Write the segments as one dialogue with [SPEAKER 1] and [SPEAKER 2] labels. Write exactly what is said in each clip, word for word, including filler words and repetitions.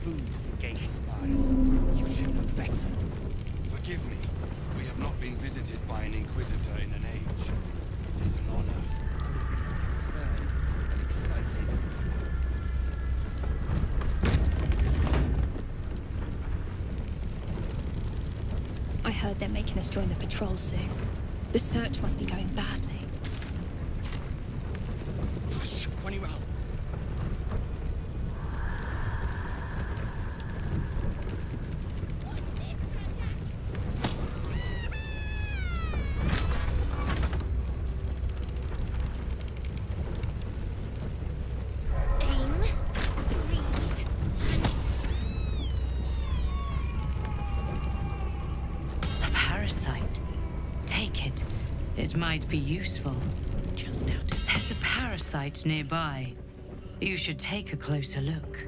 [SPEAKER 1] food for Ghaik spies. You should know better.
[SPEAKER 2] Forgive me. We have not been visited by an Inquisitor in an age. It is an honor.
[SPEAKER 1] You look concerned and excited.
[SPEAKER 3] I heard they're making us join the patrol soon. The search must be going badly.
[SPEAKER 1] Hush, Quaniral.
[SPEAKER 4] It might be useful. Just out. There's a parasite nearby. You should take a closer look.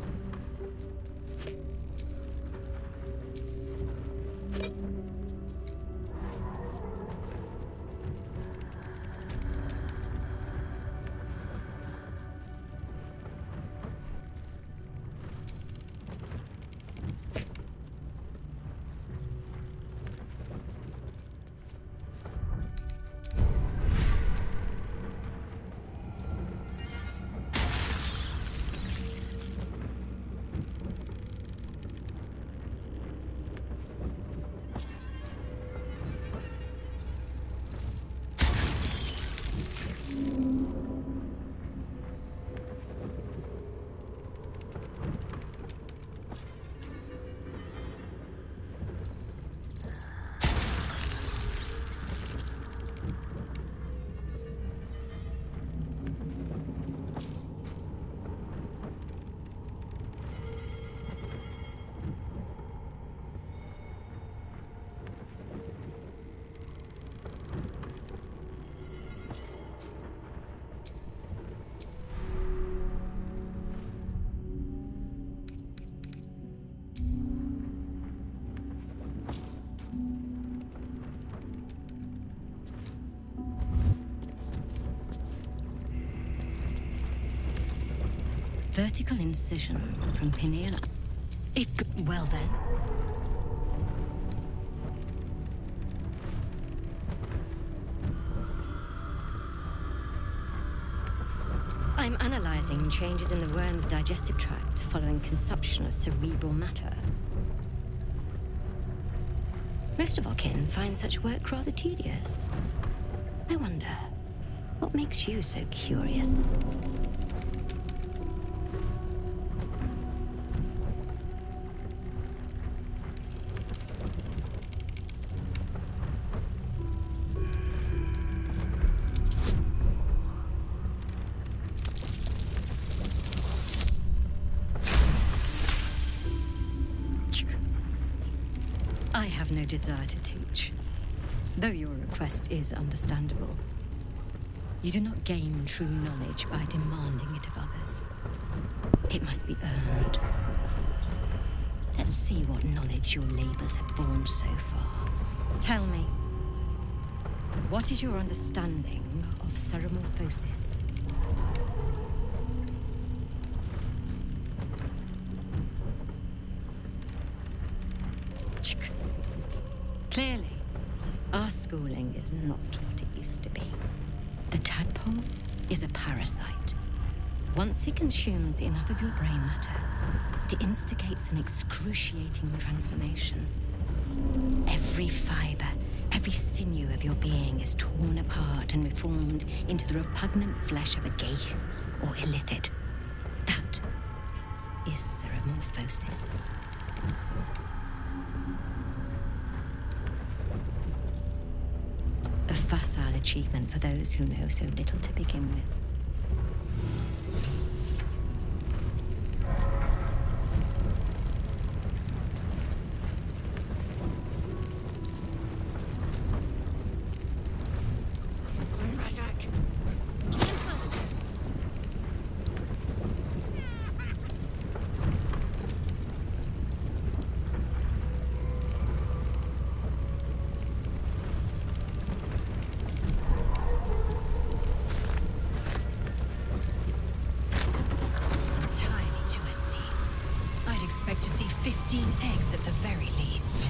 [SPEAKER 5] Vertical incision from pineal... It... Well then. I'm analyzing changes in the worm's digestive tract following consumption of cerebral matter. Most of our kin find such work rather tedious. I wonder, what makes you so curious? I have no desire to teach, though your request is understandable. You do not gain true knowledge by demanding it of others. It must be earned. Let's see what knowledge your labors have borne so far. Tell me, what is your understanding of ceremorphosis? Clearly, our schooling is not what it used to be. The tadpole is a parasite. Once it consumes enough of your brain matter, it instigates an excruciating transformation. Every fiber, every sinew of your being is torn apart and reformed into the repugnant flesh of a Ghaik or illithid. That is ceremorphosis. A facile achievement for those who know so little to begin with.
[SPEAKER 4] expect to see fifteen eggs at the very least.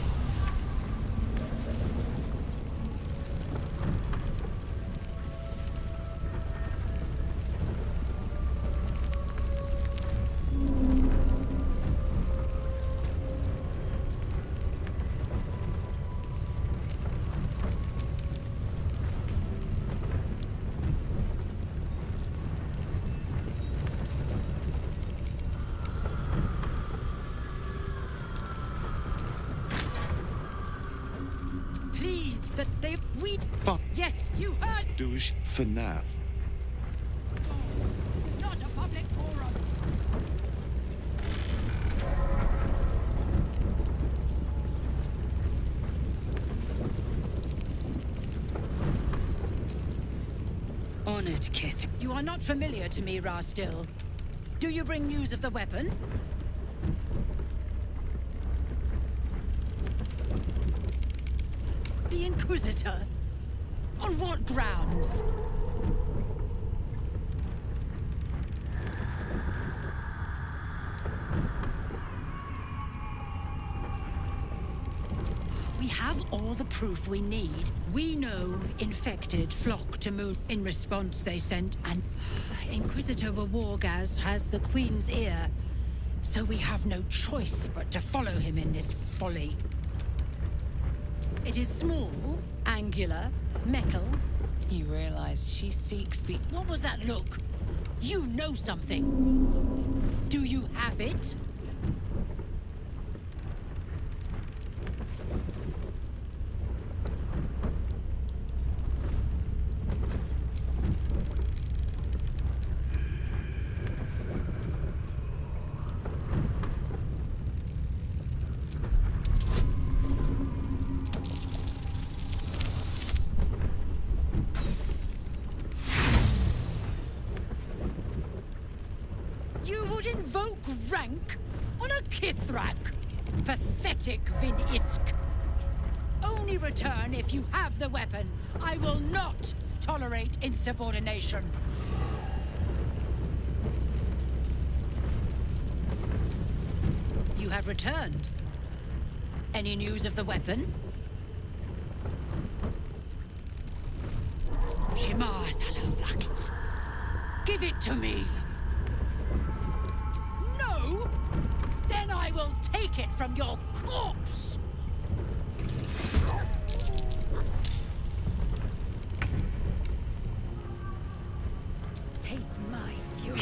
[SPEAKER 6] That they... we...
[SPEAKER 2] Fuck.
[SPEAKER 6] Yes, you heard...
[SPEAKER 2] Do it for now.
[SPEAKER 6] This is not a public forum.
[SPEAKER 4] Honored, Kith.
[SPEAKER 6] You are not familiar to me, Rastil. Do you bring news of the weapon? The Inquisitor? On what grounds? We have all the proof we need. We know infected flock to Moon. In response, they sent an... Inquisitor Wargaz has the Queen's ear, so we have no choice but to follow him in this folly. It is small, angular, metal.
[SPEAKER 4] You realize she seeks the...
[SPEAKER 6] What was that look? You know something. Do you have it? You would invoke rank on a Kithrak? Pathetic, Vin Isk. Only return if you have the weapon. I will not tolerate insubordination. You have returned. Any news of the weapon? Shimar Zalavlakith. Give it to me. No? Then I will take it from your corpse. Taste my fury.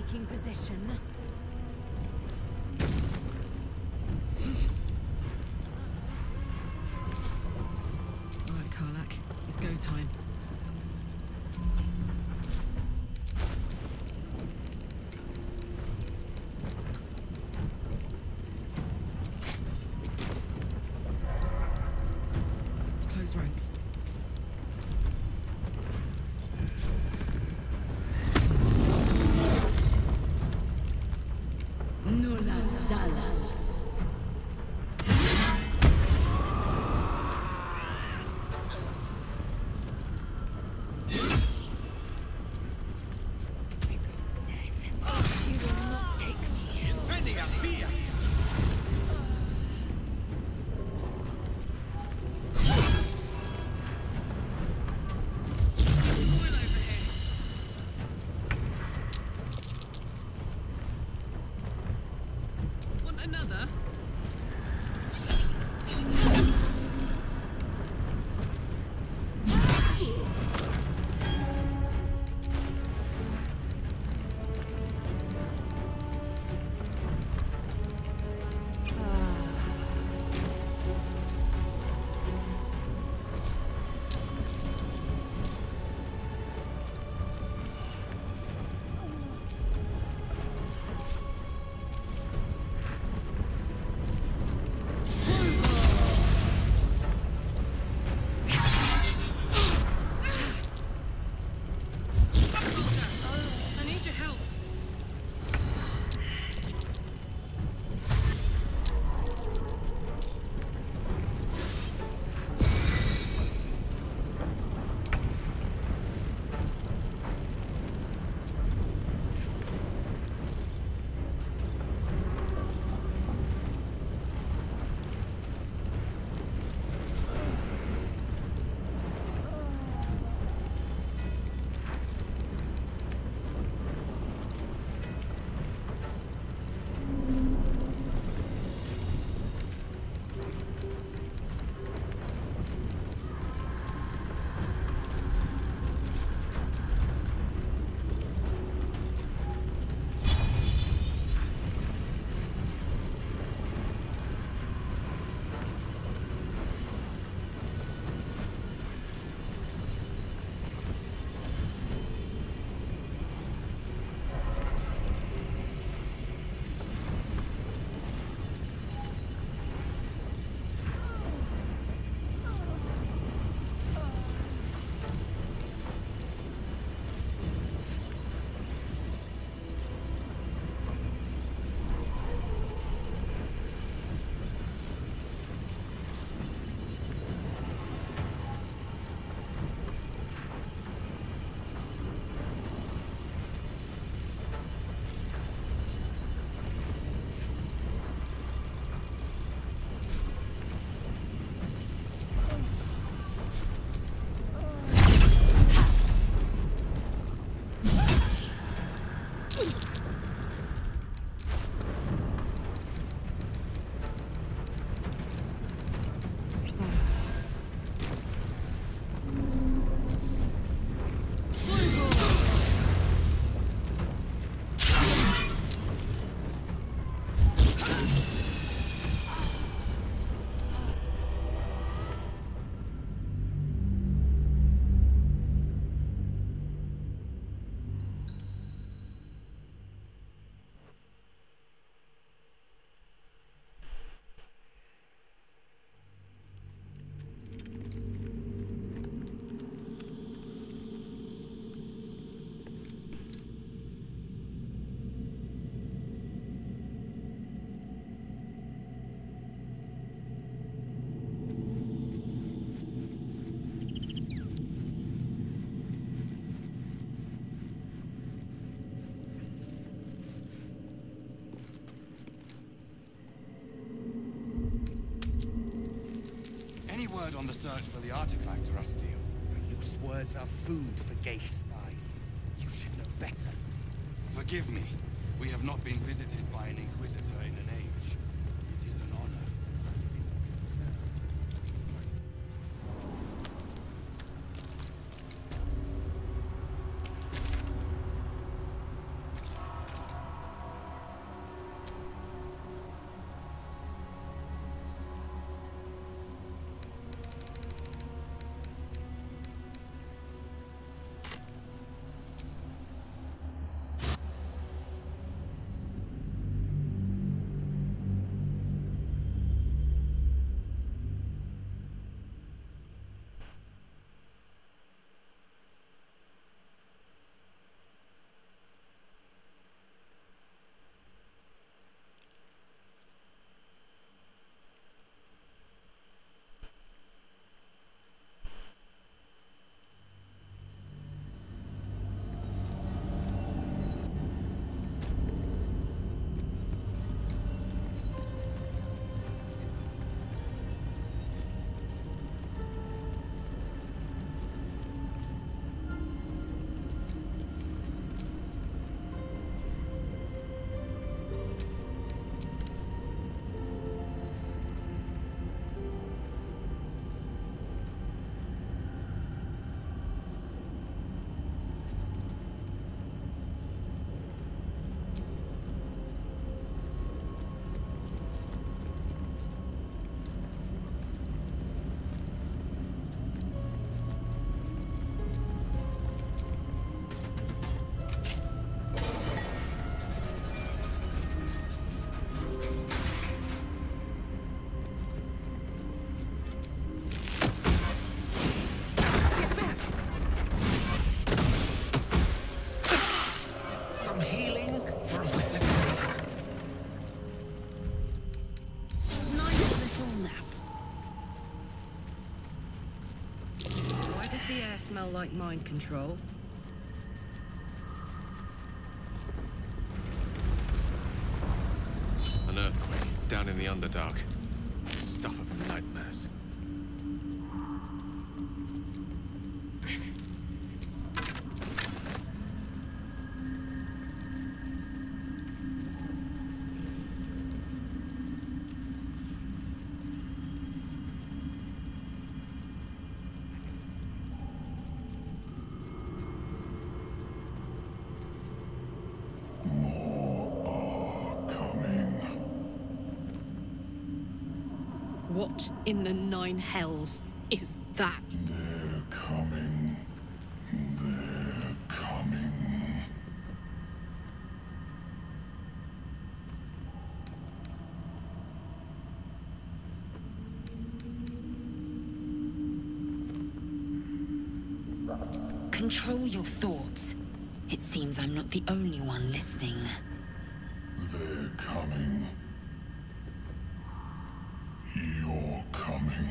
[SPEAKER 7] taking position.
[SPEAKER 8] All right, Karlach. It's go time. Close ranks.
[SPEAKER 6] Nulla Salas.
[SPEAKER 8] Another?
[SPEAKER 2] word on the search for the artifact, Rastiel.
[SPEAKER 1] Loose words are food for gay spies. You should know better.
[SPEAKER 2] Forgive me. We have not been visited by an Inquisitor in an age. It is an honor.
[SPEAKER 8] smell like mind control.
[SPEAKER 7] An earthquake down in the Underdark. Stuff of nightmares.
[SPEAKER 8] What in the nine hells is that?
[SPEAKER 9] They're coming. They're coming.
[SPEAKER 10] Control your thoughts. It seems I'm not the only one listening.
[SPEAKER 9] They're coming. You're coming.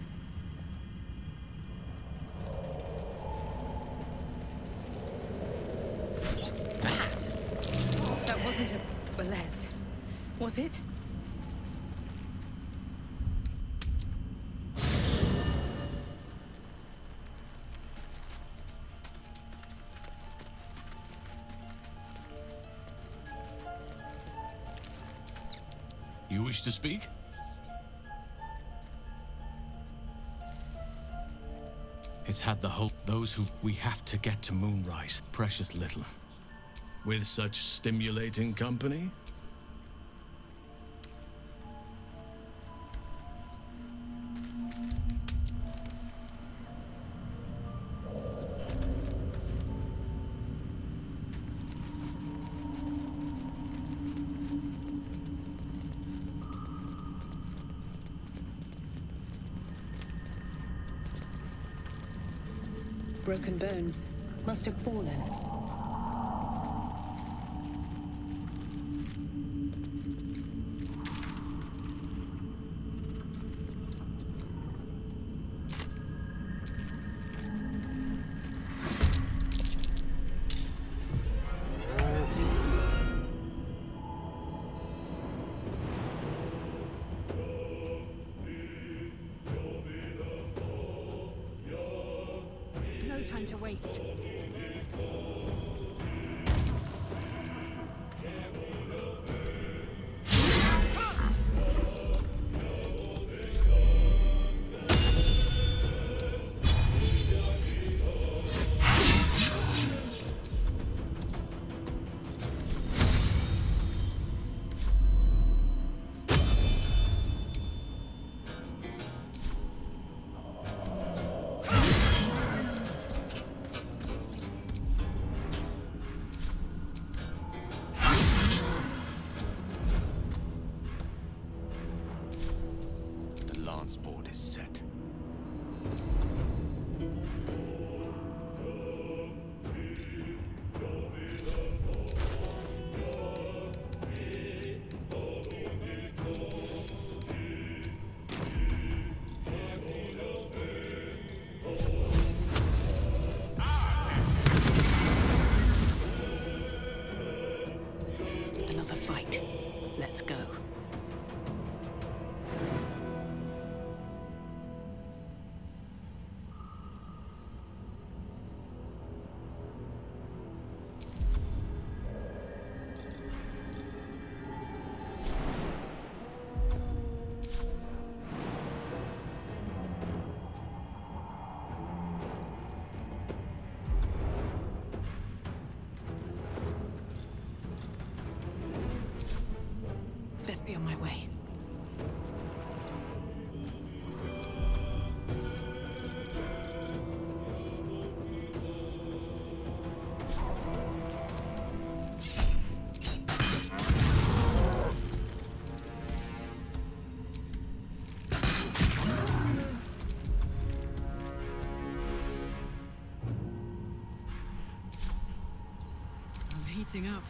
[SPEAKER 3] What's that? That wasn't a bullet, was it?
[SPEAKER 11] You wish to speak? It's had the hope those who we have to get to Moonrise. Precious little. With such stimulating company?
[SPEAKER 3] Broken bones. Must have fallen. No time to waste.
[SPEAKER 2] Board is set.
[SPEAKER 4] Another fight. Let's go. Best be on my way.
[SPEAKER 8] I'm heating up.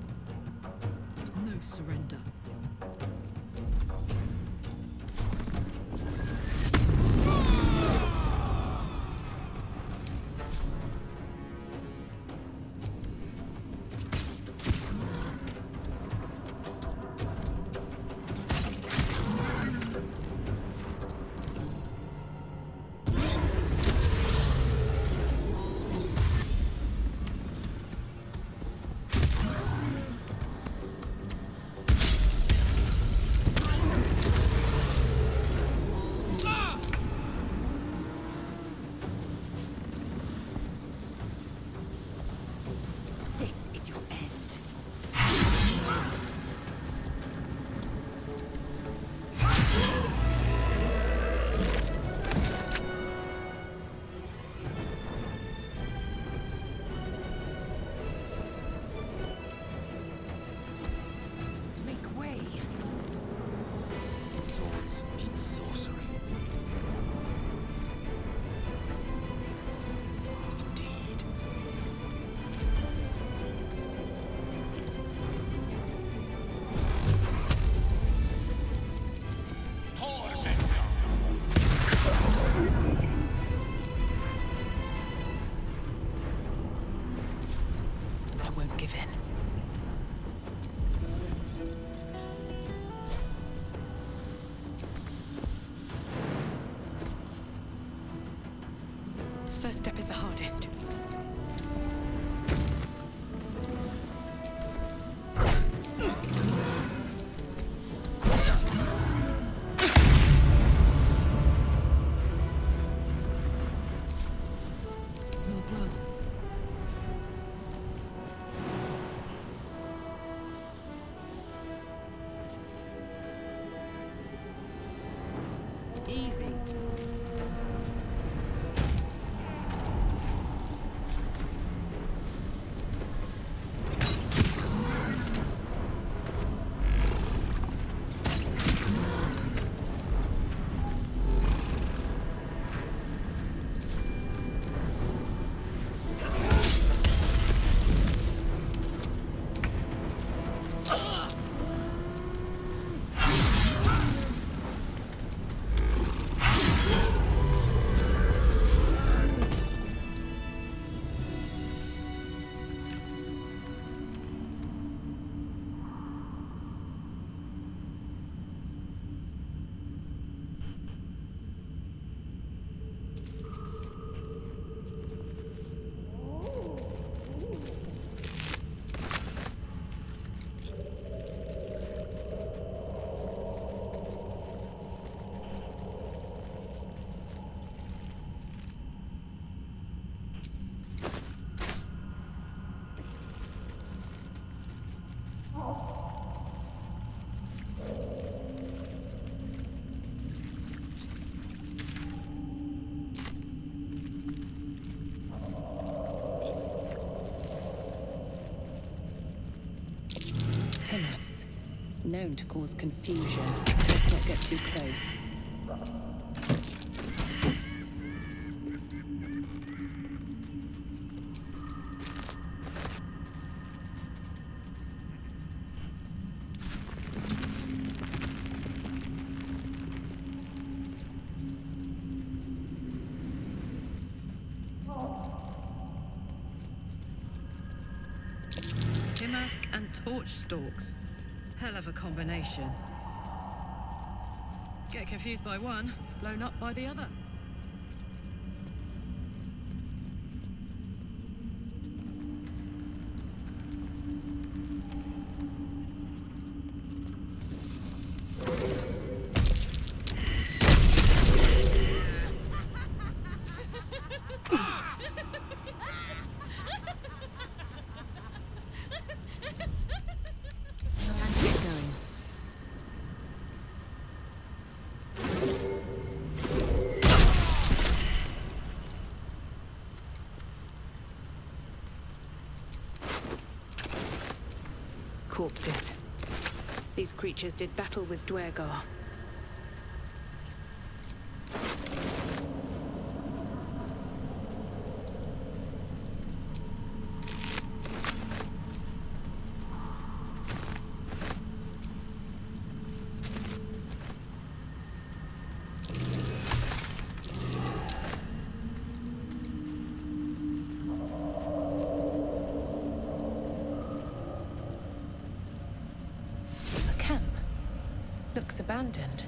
[SPEAKER 8] No surrender.
[SPEAKER 12] give in. First step is the hardest.
[SPEAKER 3] Smell blood. Easy.
[SPEAKER 12] Timasks. Known to cause confusion. Let's not get too close.
[SPEAKER 8] Timask and torch stalks. Hell of a combination. Get confused by one, blown up by the other.
[SPEAKER 12] Corpses. These creatures did battle with Duergar. Looks abandoned.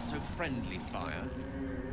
[SPEAKER 7] so friendly fire?